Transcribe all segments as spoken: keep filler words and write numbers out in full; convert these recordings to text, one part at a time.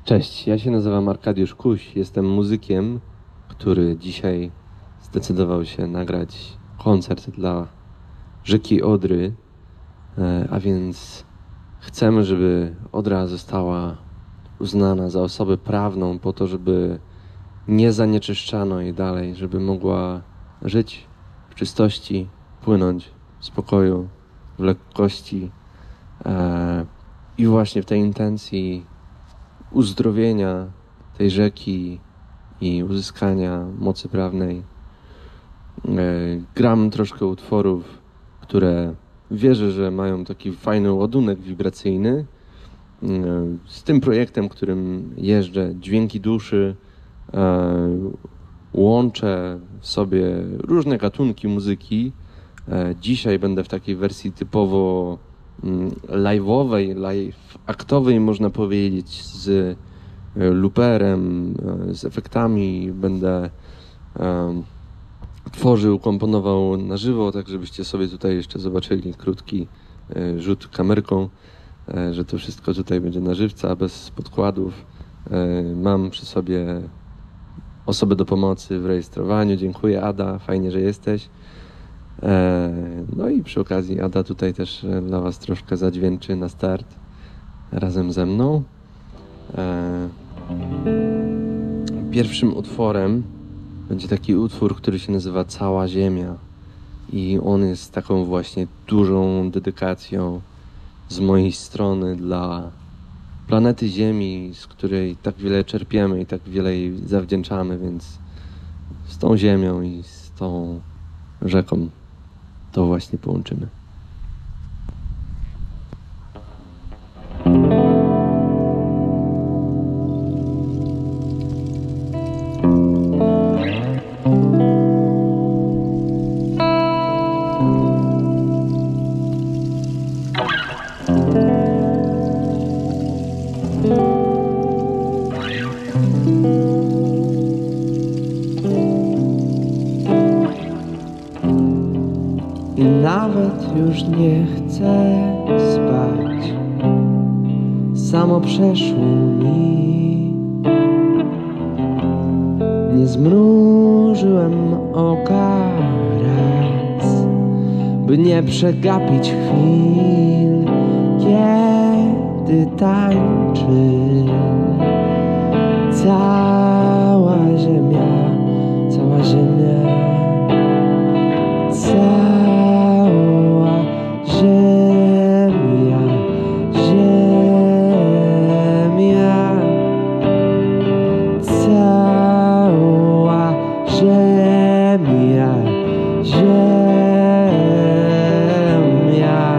Cześć, ja się nazywam Arkadiusz Kuś, jestem muzykiem, który dzisiaj zdecydował się nagrać koncert dla rzeki Odry, a więc chcemy, żeby Odra została uznana za osobę prawną po to, żeby nie zanieczyszczano jej dalej, żeby mogła żyć w czystości, płynąć w spokoju, w lekkości i właśnie w tej intencji uzdrowienia tej rzeki i uzyskania mocy prawnej. Gram troszkę utworów, które wierzę, że mają taki fajny ładunek wibracyjny. Z tym projektem, którym jeżdżę, Dźwięki Duszy, łączę w sobie różne gatunki muzyki. Dzisiaj będę w takiej wersji typowo live'owej, live-aktowej, można powiedzieć, z looperem, z efektami. Będę um, tworzył, komponował na żywo, tak żebyście sobie tutaj jeszcze zobaczyli krótki e, rzut kamerką, e, że to wszystko tutaj będzie na żywca, bez podkładów. E, mam przy sobie osobę do pomocy w rejestrowaniu. Dziękuję, Ada, fajnie, że jesteś. No i przy okazji Ada tutaj też dla was troszkę zadźwięczy na start razem ze mną. Pierwszym utworem będzie taki utwór, który się nazywa Cała Ziemia i on jest taką właśnie dużą dedykacją z mojej strony dla planety Ziemi, z której tak wiele czerpiemy i tak wiele jej zawdzięczamy, więc z tą ziemią i z tą rzeką to właśnie połączymy. I nawet już nie chcę spać, samo przeszło mi. Nie zmrużyłem oka raz, by nie przegapić chwil, kiedy tańczy cała ziemia, cała ziemia, cała ziemia, ziemia, cała ziemia, ziemia.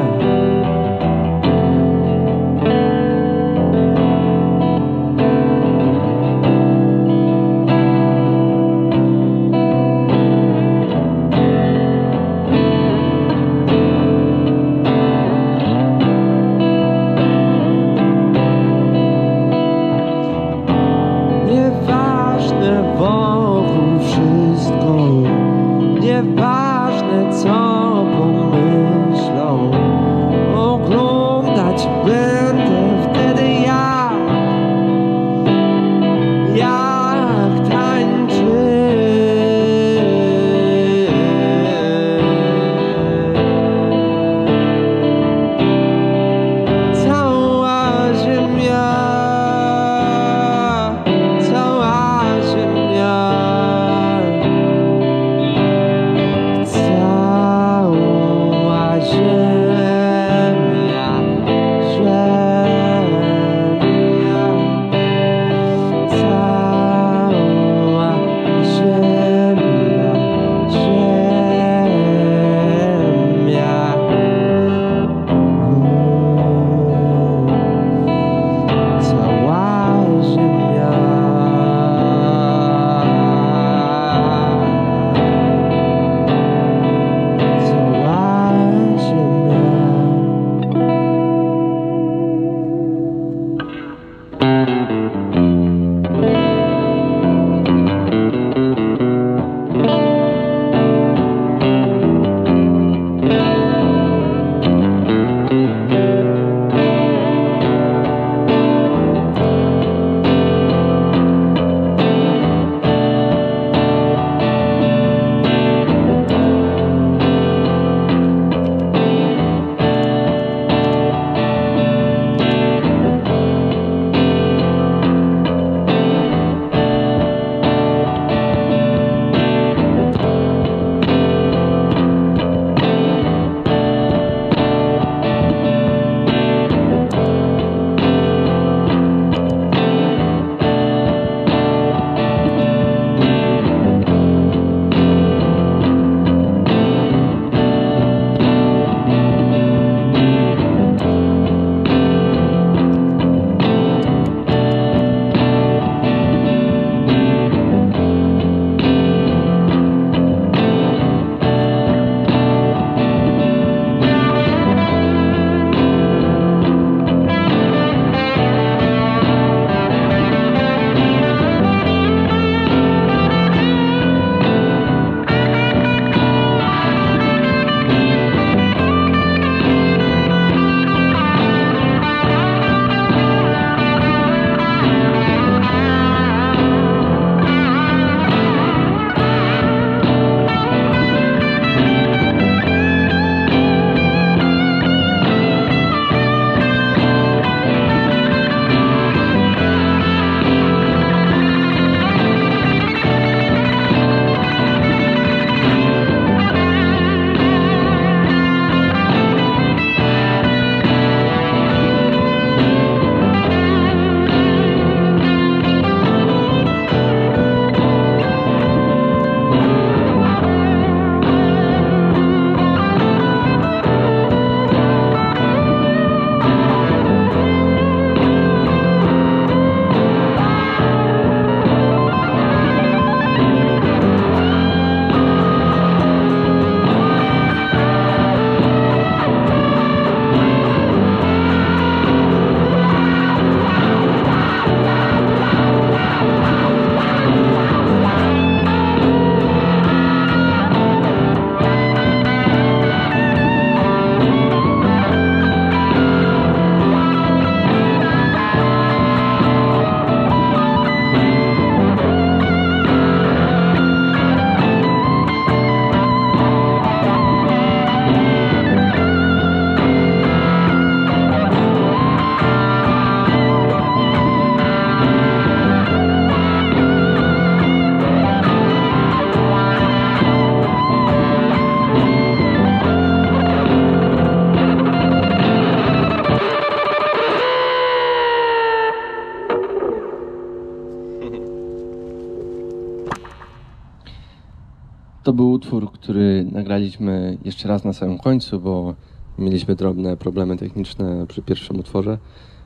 To był utwór, który nagraliśmy jeszcze raz na samym końcu, bo mieliśmy drobne problemy techniczne przy pierwszym utworze.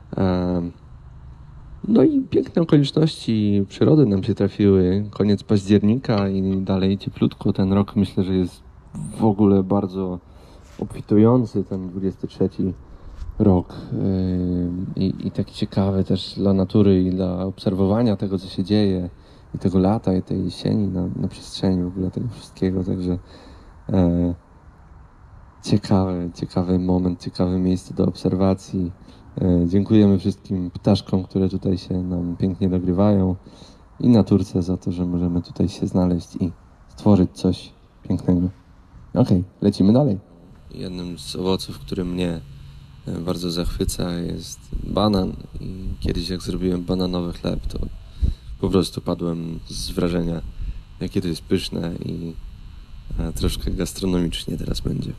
No i piękne okoliczności przyrody nam się trafiły. Koniec października i dalej cieplutko. Ten rok myślę, że jest w ogóle bardzo obfitujący, ten dwudziesty trzeci rok. I, i taki ciekawy też dla natury i dla obserwowania tego, co się dzieje. I tego lata, i tej jesieni na, na przestrzeni w ogóle tego wszystkiego. Także e, ciekawy, ciekawy moment, ciekawe miejsce do obserwacji. E, dziękujemy wszystkim ptaszkom, które tutaj się nam pięknie dogrywają i naturce za to, że możemy tutaj się znaleźć i stworzyć coś pięknego. Okej, okay, lecimy dalej. Jednym z owoców, który mnie bardzo zachwyca, jest banan. I kiedyś jak zrobiłem bananowy chleb, to po prostu padłem z wrażenia, jakie to jest pyszne i troszkę gastronomicznie teraz będzie.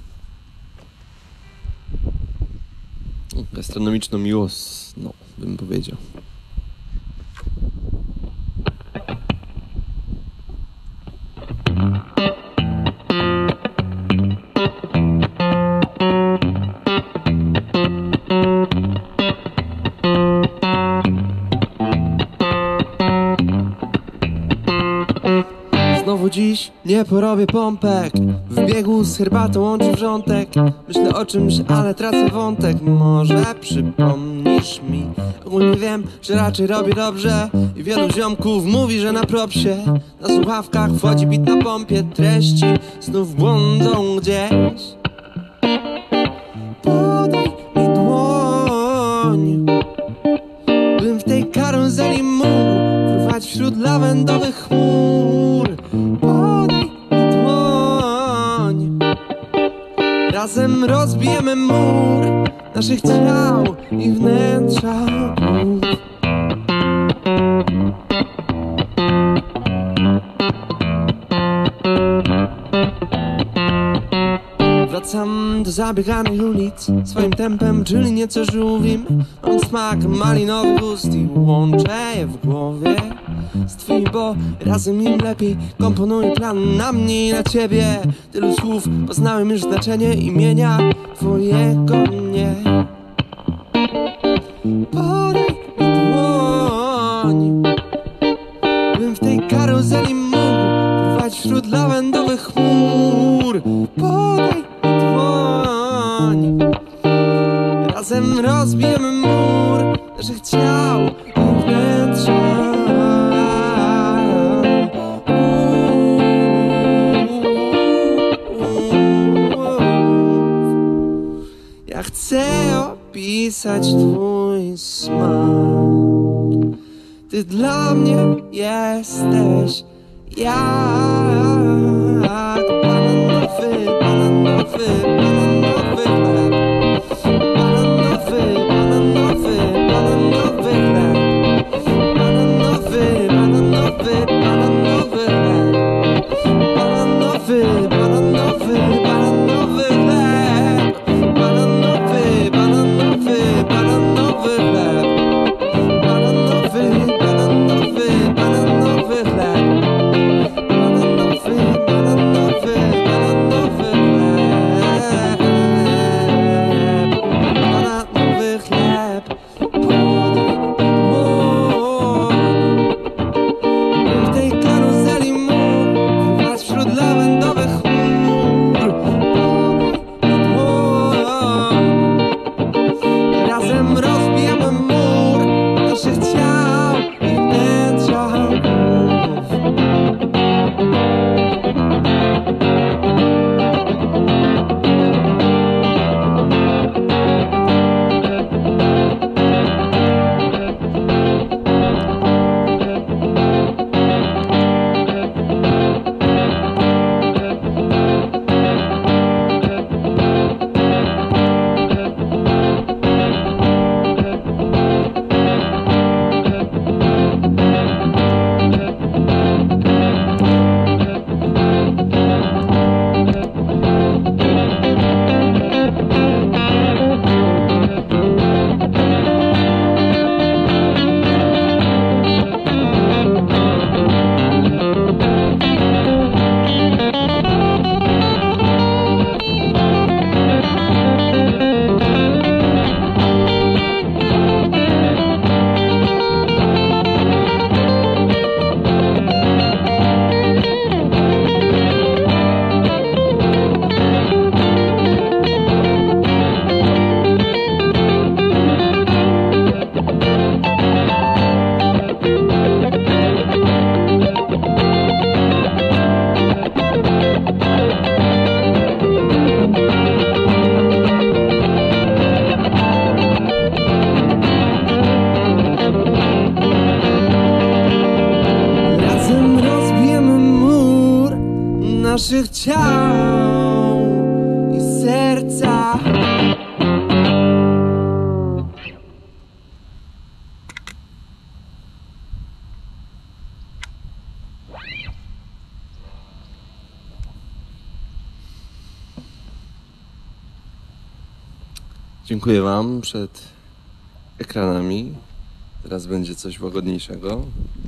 Gastronomiczno miłos, no, bym powiedział. Dziś nie porobię pompek. W biegu z herbatą łączy wrzątek. Myślę o czymś, ale tracę wątek. Może przypomnisz mi. Ogólnie wiem, że raczej robię dobrze. I wielu ziomków mówi, że na propsie. Na słuchawkach wchodzi bit na pompie. Treści znów błądzą gdzieś. Podaj mi dłoń, bym w tej karuzeli mógł fruwać wśród lawendowych chmur. Podaj mi dłoń, razem rozbijemy mur naszych ciał i wnętrza głów. Wracam do zabieganych ulic swoim tempem, czyli nieco żółwim. Mam smak malinowych ust i łączę je w głowie z twoim, bo razem im lepiej. Komponuję plan na mnie i na ciebie. Tylu słów poznałem już znaczenie imienia twojego mnie. Podaj mi dłoń, bym w tej karuzeli mógł fruwać wśród lawendowych chmur. Podaj mi dłoń, razem rozbijemy mur naszych ciał i wnętrza. Ja chcę opisać twój smak. Ty dla mnie jesteś jak bananowy, bananowy, bananowy chleb. Bananowy, bananowy, bananowy chleb. Bananowy, bananowy, bananowy chleb. Bananowy, bananowy, bananowy chleb. Bananowy, bananowy, bananowy chleb. Bananowy, bananowy, bananowy chleb. Bananowy, naszych ciał i serca. Dziękuję wam przed ekranami. Teraz będzie coś łagodniejszego.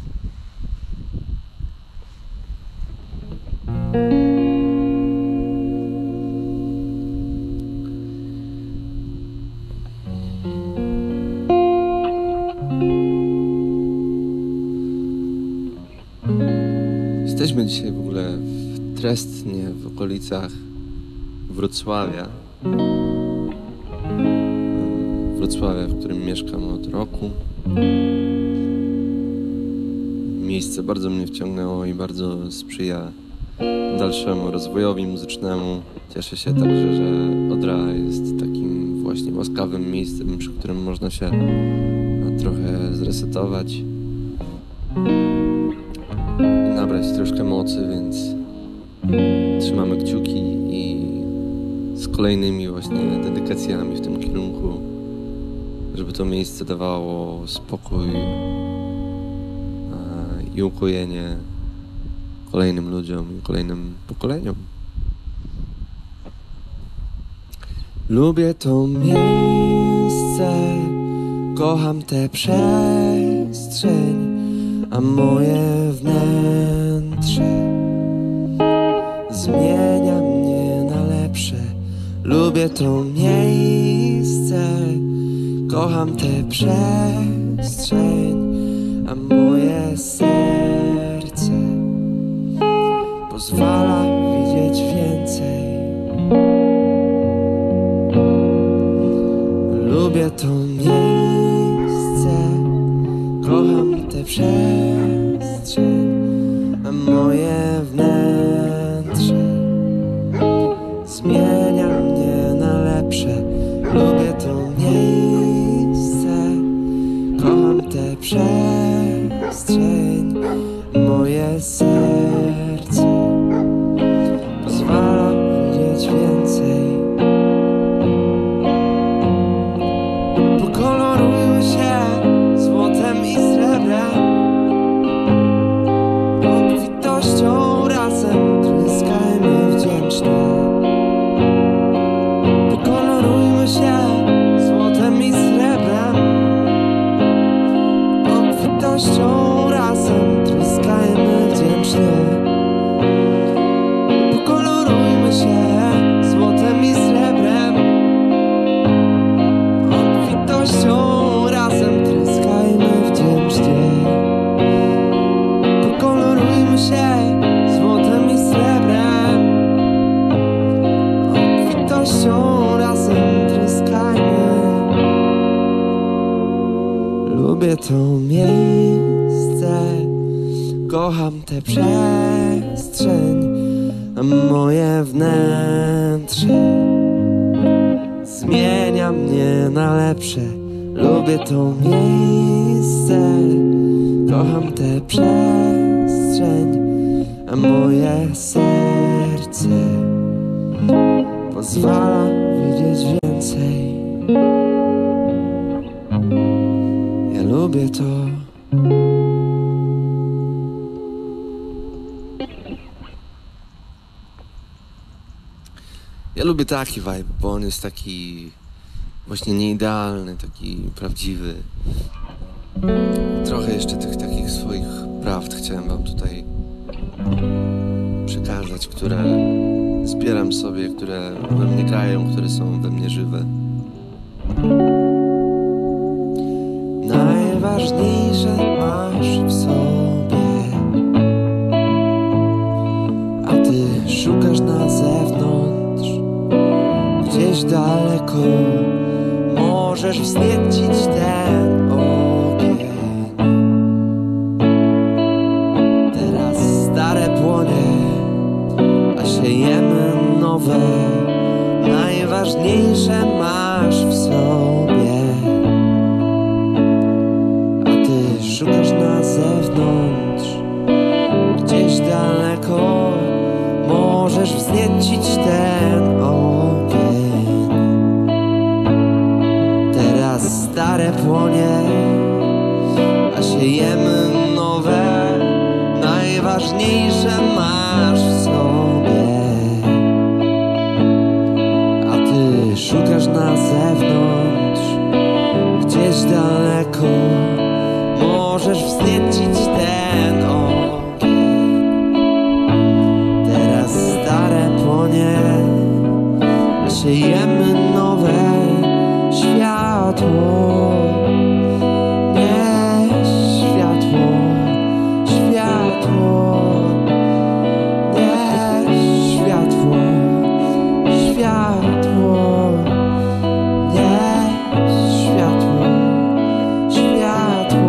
Jesteśmy dzisiaj w ogóle w Trestnie, w okolicach Wrocławia. Wrocławia, w którym mieszkam od roku. Miejsce bardzo mnie wciągnęło i bardzo sprzyja dalszemu rozwojowi muzycznemu. Cieszę się także, że Odra jest takim właśnie łaskawym miejscem, przy którym można się trochę zresetować i nabrać troszkę mocy, więc trzymamy kciuki i z kolejnymi właśnie dedykacjami w tym kierunku, żeby to miejsce dawało spokój i ukojenie kolejnym ludziom i kolejnym pokoleniom. Lubię to miejsce, kocham tę przestrzeń, a moje wnętrze zmienia mnie na lepsze. Lubię to miejsce, kocham tę przestrzeń, a moje serce pozwala widzieć więcej. Lubię to miejsce, kocham tę przestrzeń, a moje wnętrze zmienia mnie na lepsze. Lubię to miejsce, kocham tę przestrzeń, moje serce pozwala widzieć więcej. Pokolorujmy się złotem i srebrem, obfitością razem tryskajmy wdzięcznie. Pokolorujmy się złotem i srebrem, obfitością razem tryskajmy wdzięcznie. Pokolorujmy się złotem i srebrem, obfitością razem tryskajmy wdzięcznie. Pokolorujmy się złotem i srebrem, obfitością razem tryskajmy. Lubię to miejsce, kocham tę przestrzeń, a moje wnętrze zmienia mnie na lepsze. Lubię to miejsce, kocham tę przestrzeń, a moje serce pozwala widzieć więcej. Ja lubię to. Ja lubię taki vibe, bo on jest taki właśnie nieidealny, taki prawdziwy. Trochę jeszcze tych takich swoich prawd chciałem wam tutaj przekazać, które zbieram sobie, które we mnie grają, które są we mnie żywe. Najważniejsze masz w sobie, a ty szukasz na zewnątrz, gdzieś daleko. Możesz wzniecić ten ogień. Teraz stare płonie, a siejemy nowe. Najważniejsze masz w sobie, a ty szukasz na zewnątrz, gdzieś daleko. Możesz możesz wzniecić ten ogień. Teraz stare płonie, a siejemy nowe. Najważniejsze masz w sobie, a ty szukasz na zewnątrz, gdzieś daleko. Możesz wzniecić ten ogień. Teraz stare płonie, a siejemy nowe światło. Nieś światło, światło. Nieś światło, światło. Nieś światło, światło.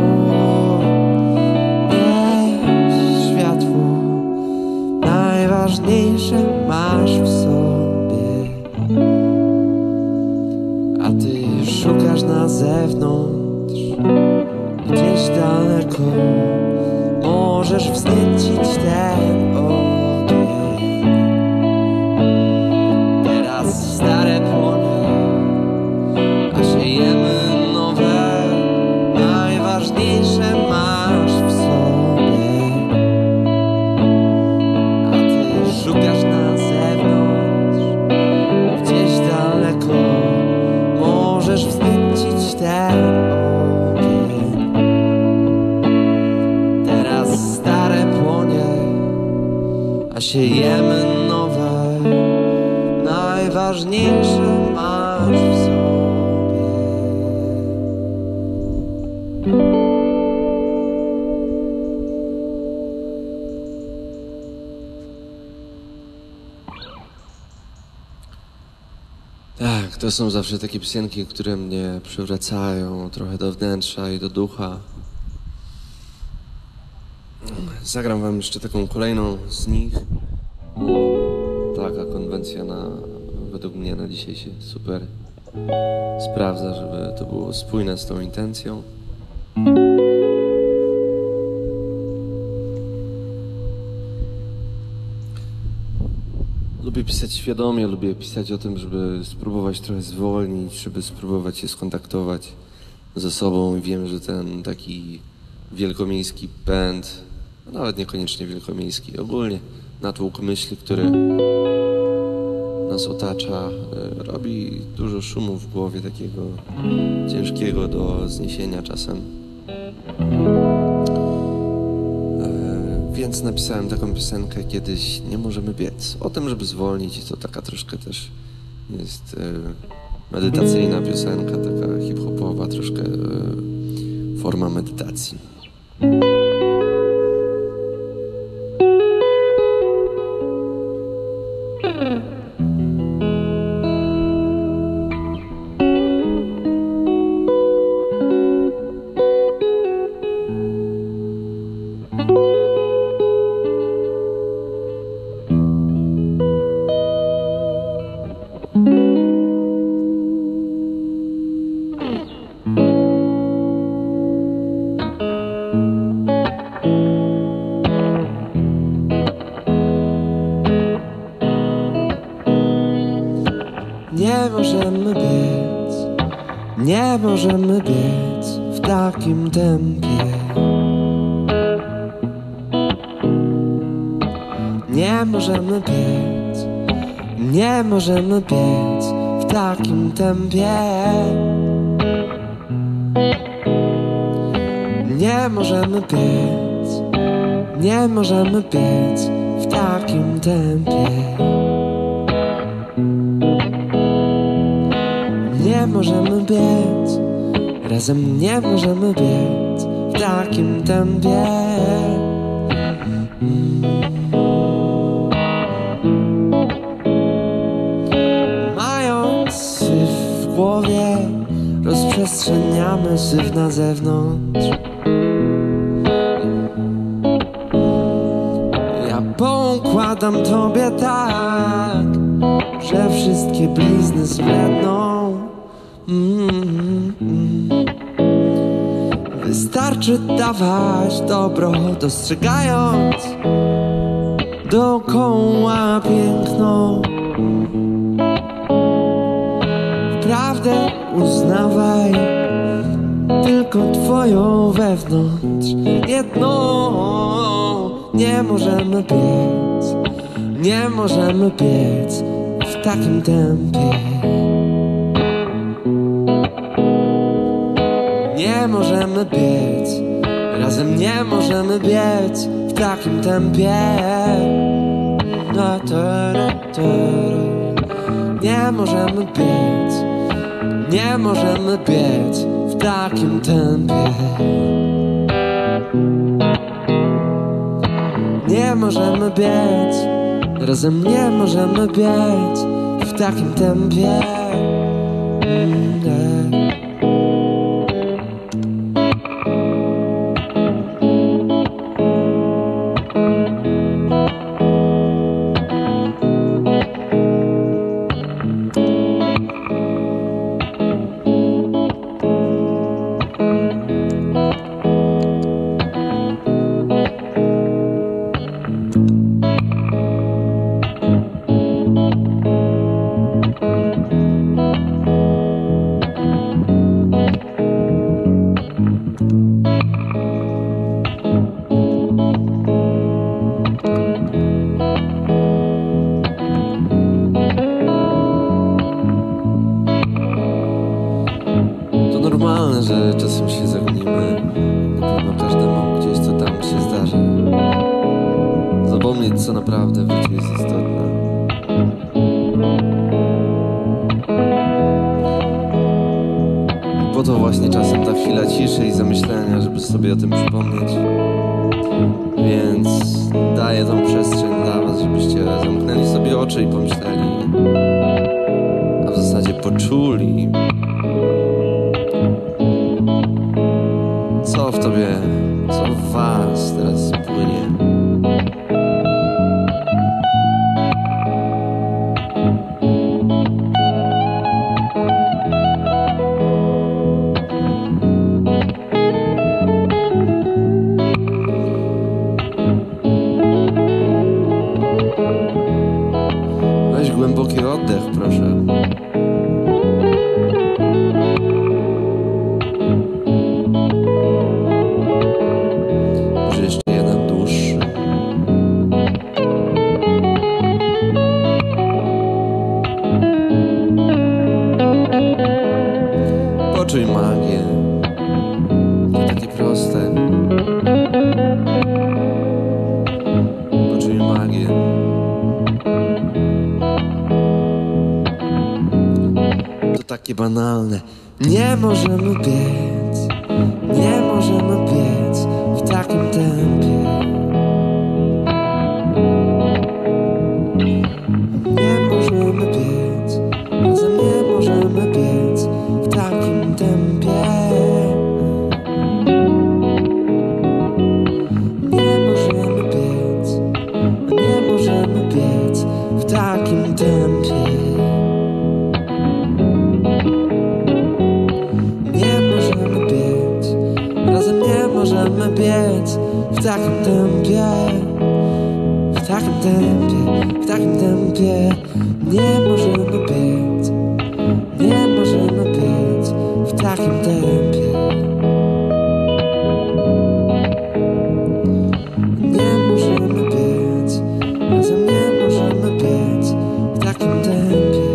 Nieś światło. Najważniejsze masz w sobie, a ty szukasz na zewnątrz, gdzieś daleko. Możesz wzniecić ten ogień. Teraz stare płonie, a siejemy nowe. Najważniejsze masz w sobie, a ty szukasz na zewnątrz, gdzieś daleko. Możesz wzniecić ten ogień. Teraz stare płonie, a siejemy nowe. Najważniejsze masz w sobie. Tak, to są zawsze takie piosenki, które mnie przywracają trochę do wnętrza i do ducha. Zagram wam jeszcze taką kolejną z nich. Taka konwencja na, według mnie na dzisiaj się super sprawdza, żeby to było spójne z tą intencją. Lubię pisać świadomie, lubię pisać o tym, żeby spróbować trochę zwolnić, żeby spróbować się skontaktować ze sobą. I wiem, że ten taki wielkomiejski pęd, no nawet niekoniecznie wielkomiejski, ogólnie natłok myśli, który nas otacza, robi dużo szumu w głowie, takiego ciężkiego do zniesienia czasem. Więc napisałem taką piosenkę kiedyś, Nie możemy biec. O tym, żeby zwolnić, i to taka troszkę też jest medytacyjna piosenka, taka hip-hopowa, troszkę forma medytacji. Nie możemy biec, nie możemy biec w takim tempie. Nie możemy biec, nie możemy biec w takim tempie. Nie możemy biec, nie możemy biec w takim tempie. Nie możemy biec, razem nie możemy biec w takim tempie. Mając syf w głowie, rozprzestrzeniamy syf na zewnątrz. Ja poukładam tobie tak, że wszystkie blizny zbledną. Mm, mm. Wystarczy dawać dobro, dostrzegając dookoła piękno. Prawdę uznawaj, tylko twoją wewnątrz. Jedno, nie możemy biec, nie możemy biec w takim tempie. Nie możemy biec, razem nie możemy biec w takim tempie. Nie możemy biec, nie możemy biec w takim tempie. Nie możemy biec, razem nie możemy biec w takim tempie. Normalne, że czasem się zagonimy. Na pewno każdemu gdzieś co tam się zdarzy. Zapomnieć, co naprawdę w życiu jest istotne. I po to właśnie czasem ta chwila ciszy i zamyślenia, żeby sobie o tym przypomnieć. Więc daję tą przestrzeń dla was, żebyście zamknęli sobie oczy i pomyśleli, a w zasadzie poczuli, co w tobie, co w was teraz płynie. Weź głęboki oddech, proszę. Poczuj magię, to takie proste. Poczuj magię. To takie banalne. Nie możemy biec, nie możemy biec w takim tempie. Nie możemy biec, razem nie możemy biec w takim tempie. Nie możemy biec, nie możemy biec w takim tempie. Nie możemy biec, razem nie możemy biec w takim tempie. W takim tempie, w takim tempie. Nie możemy biec, nie możemy biec w takim tempie. Nie możemy biec, razem nie możemy biec w takim tempie.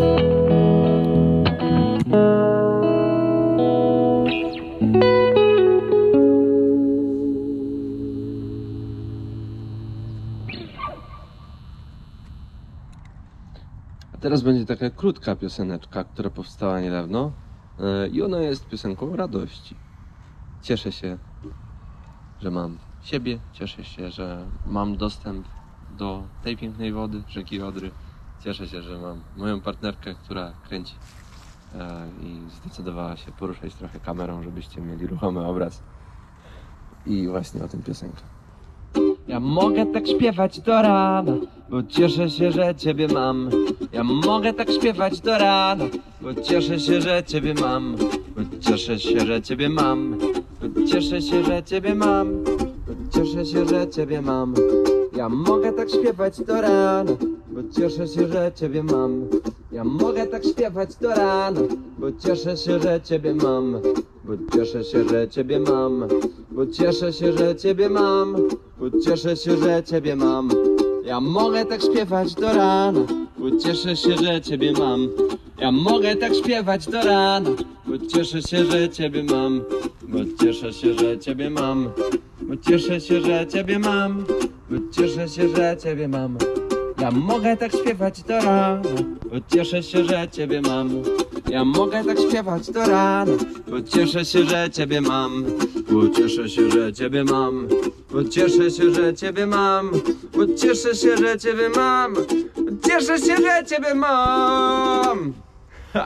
Teraz będzie taka krótka pioseneczka, która powstała niedawno i ona jest piosenką radości. Cieszę się, że mam siebie, cieszę się, że mam dostęp do tej pięknej wody, rzeki Odry. Cieszę się, że mam moją partnerkę, która kręci i zdecydowała się poruszać trochę kamerą, żebyście mieli ruchomy obraz. I właśnie o tym piosenka. Ja mogę tak śpiewać do rana, bo cieszę się, że ciebie mam. Ja mogę tak śpiewać do rana, bo cieszę się, że ciebie mam. Bo cieszę się, że ciebie mam. Bo cieszę się, że ciebie mam. Bo cieszę się, że ciebie mam. Ja mogę tak śpiewać do rana, bo cieszę się, że ciebie mam. Ja mogę tak śpiewać do rana, bo cieszę się, że ciebie mam. Bo cieszę się, że ciebie mam. Bo cieszę się, że ciebie mam. Bo cieszę się, że ciebie mam. Ja mogę tak śpiewać do rana, bo cieszę się, że ciebie mam. Ja mogę tak śpiewać do rana, bo cieszę się, że ciebie mam. Bo cieszę się, że ciebie mam. Bo cieszę się, że ciebie mam. Bo cieszę się, że ciebie mam. Ja mogę tak śpiewać do rana, bo cieszę się, że ciebie mam. Ja mogę tak śpiewać do rana, bo cieszę się, że ciebie mam. Bo cieszę się, że ciebie mam. Bo cieszę się, że ciebie mam. Bo cieszę się, że ciebie mam. Bo cieszę się, że ciebie mam. Ha.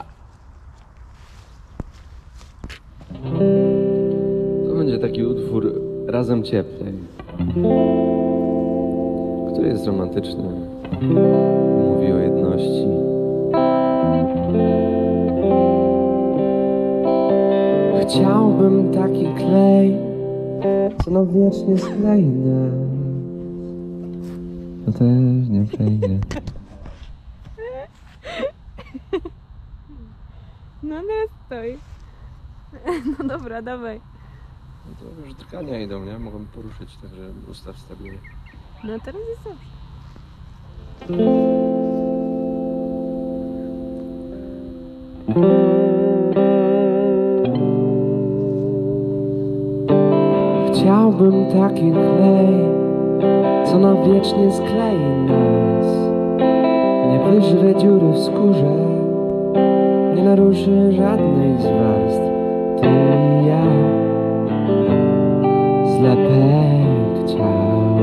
To będzie taki utwór Razem Cieplej, który jest romantyczny, mówi o jedności. Chciałbym taki klej, co na wiecznie sklei nas. To też nie przejdzie. No teraz stoi. No dobra, dawaj. No to już drgania idą, nie? Mogą poruszyć, także ustaw stabilnie. No teraz jest dobrze. Chciałbym taki klej, co na wiecznie sklei nas. Nie wyżre dziury w skórze, nie naruszy żadnej z warstw. Ty i ja, zlepek ciał.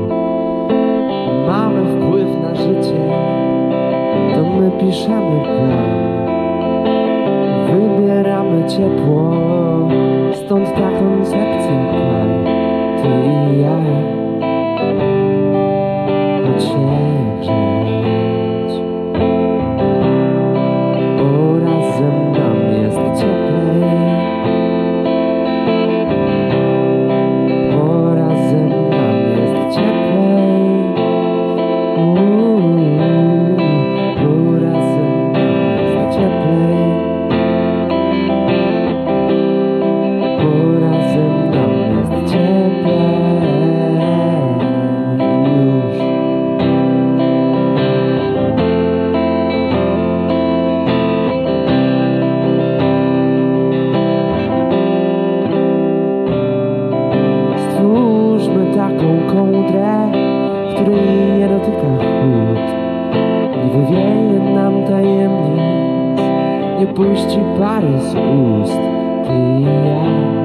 Mamy wpływ na życie, to my piszemy plan. Wybieramy ciepło, stąd ta koncepcja par. Ty i ja, chodź się grzeć, bo razem nam jest cieplej. Bo razem nam jest cieplej. Uuu, bo razem nam jest cieplej. Bo razem nam jest cieplej. Już. Stwórzmy taką kołdrę, której nie dotyka chłód. Nie wywieje nam tajemnic, nie puści pary z ust. Ty i ja,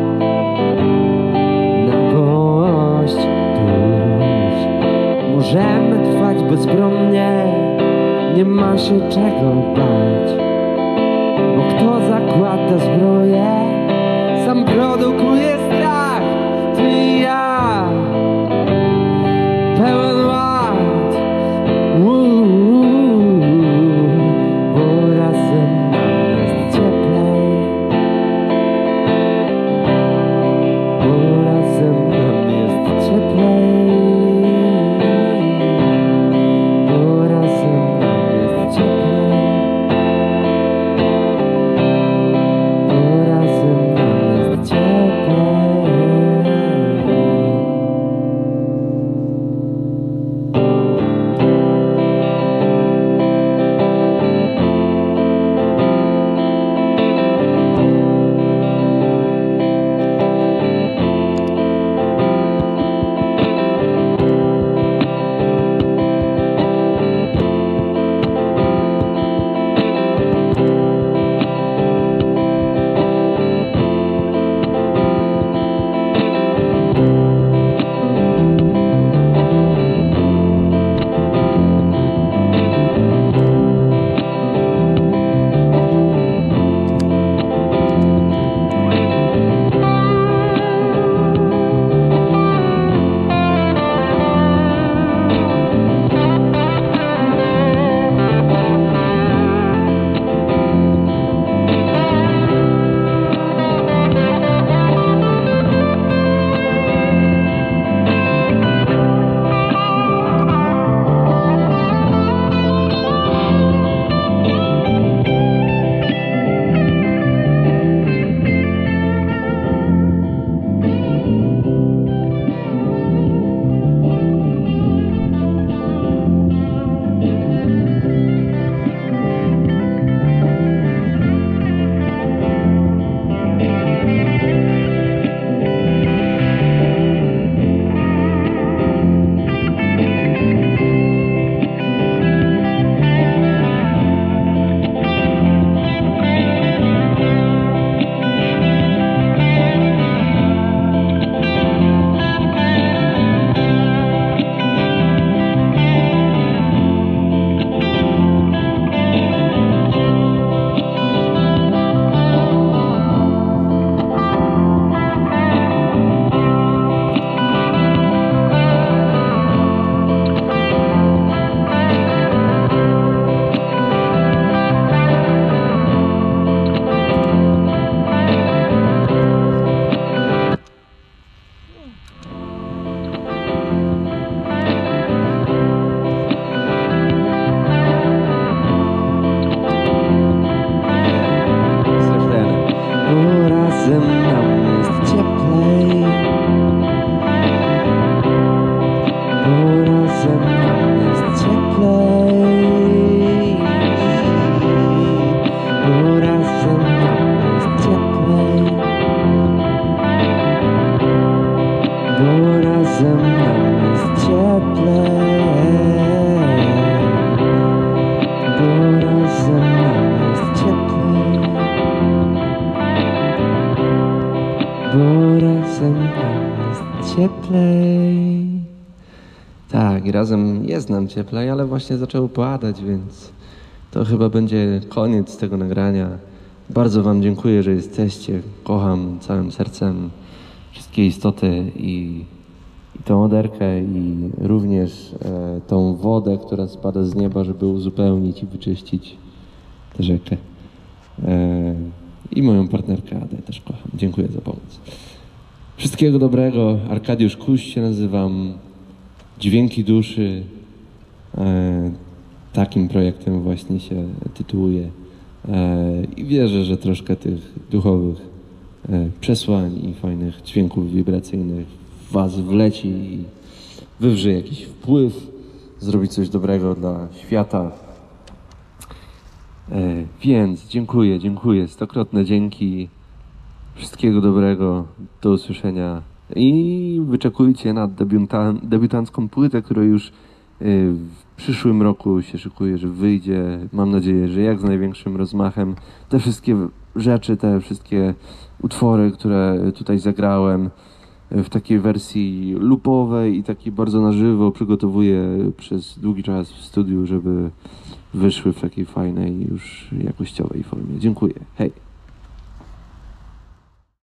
na gość dusz. Możemy trwać bezbronnie, nie ma się czego bać. Bo kto zakłada zbroję, sam produkuje strach. Ty i ja, pełen ład. Uuu, bo razem nam jest cieplej. Bo razem nam jest cieplej. Bo razem nam jest cieplej. Bo razem nam jest cieplej. cieplej. Tak, i razem jest nam cieplej, ale właśnie zaczęło padać, więc to chyba będzie koniec tego nagrania. Bardzo wam dziękuję, że jesteście. Kocham całym sercem wszystkie istoty i, i tą oderkę i również e, tą wodę, która spada z nieba, żeby uzupełnić i wyczyścić tę rzekę. E, I moją partnerkę Adę też kocham. Dziękuję za pomoc. Wszystkiego dobrego. Arkadiusz Kuś się nazywam. Dźwięki duszy. E, takim projektem właśnie się tytułuje. E, I wierzę, że troszkę tych duchowych e, przesłań i fajnych dźwięków wibracyjnych w was wleci i wywrze jakiś wpływ, zrobić coś dobrego dla świata. E, więc dziękuję, dziękuję. Stokrotne dzięki. Wszystkiego dobrego. Do usłyszenia. I wyczekujcie na debiutan debiutancką płytę, która już w przyszłym roku się szykuje, że wyjdzie. Mam nadzieję, że jak z największym rozmachem. Te wszystkie rzeczy, te wszystkie utwory, które tutaj zagrałem w takiej wersji loopowej i takiej bardzo na żywo przygotowuję przez długi czas w studiu, żeby wyszły w takiej fajnej, już jakościowej formie. Dziękuję. Hej!